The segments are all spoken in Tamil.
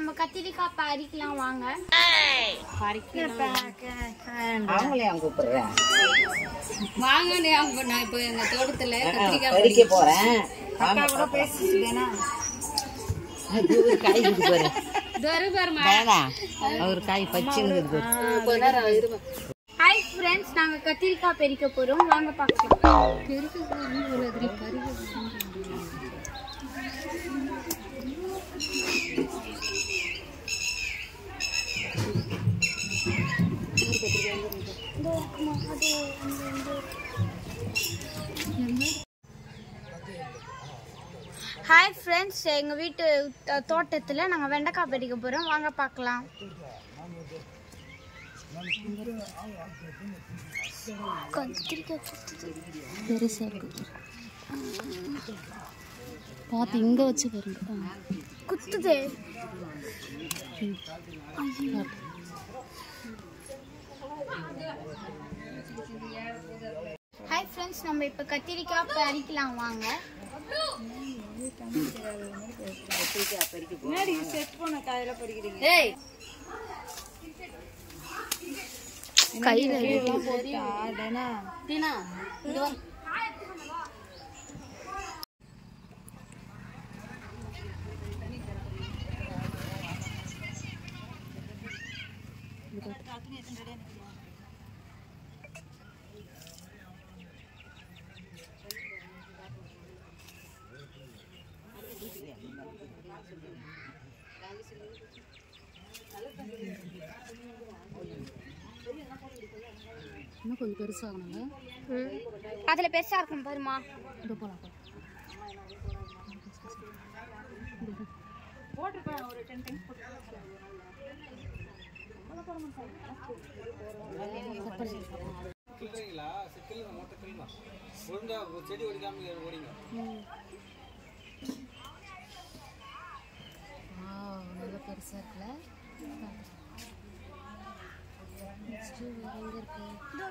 நம்ம கத்திரிக்காய் பறிக்கலாம் வாங்க. அவங்களே அவங்க கூப்பிடுறேன் வாங்க. நான் இப்போ எங்க தோட்டத்துல கத்திரிக்காய் பறிக்க போறேன். அக்கா கூட பேசிட்டேனா காய் பாரு ஒரு காய் பச்சைன்னு. ஹாய் ஃப்ரெண்ட்ஸ், நாங்க கத்திரிக்காய் பறிக்க போறோம். வாங்க பார்க்கலாம். ஹாய் ஃப்ரெண்ட்ஸ், எங்கள் வீட்டு தோட்டத்தில் நாங்கள் வெண்டைக்காய் பறிக்க போகிறோம். வாங்க பார்க்கலாம். கத்திரிக்காய் பெருசாக இருக்குது. பார்த்து இங்கே வச்சு பாருங்க. குத்துதே. ஹாய் ஃப்ரெண்ட்ஸ், நம்ம இப்போ கத்திரிக்காய் பறிக்கலாம் வாங்க. கையில இன்னும் கொஞ்சம் பெருசாகணுங்க. அதில் பெருசாக இருக்கும் பாருமா. இது போலாம் நல்லா பெருசா இருக்குல்ல. நெக்ஸ்ட் எங்க இருக்கு?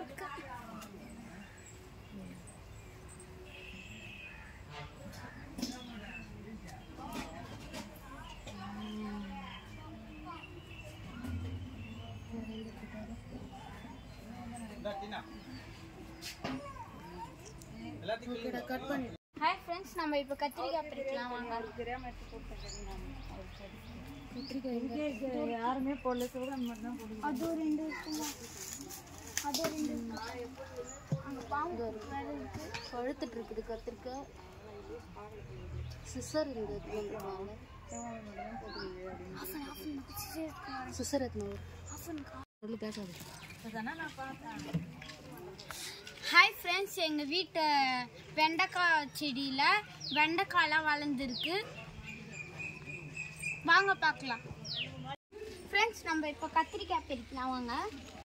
ஹாய் ஃப்ரெண்ட்ஸ், நம்ம இப்போ கத்திரிக்காய் பறிக்கலாம் வாங்க. கத்திரிக்காய் யாருமே போடல, சிவகாமி மட்டும் தான் போடுது. அது ஒரு 2 இருக்குமா? அது ஒரு 2 அங்கே பாம்பு பழுத்துட்டு இருக்குது கத்திரிக்காய். சிசர் இந்த சிசர் எத்தனை பேசாது. ஹாய் ஃப்ரெண்ட்ஸ், எங்கள் வீட்டு வெண்டைக்காய் செடியில் வெண்டைக்காயெலாம் வளர்ந்துருக்கு. வாங்க பார்க்கலாம். ஃப்ரெண்ட்ஸ், நம்ம இப்போ கத்திரிக்காய் பறிக்கலாம் வாங்க.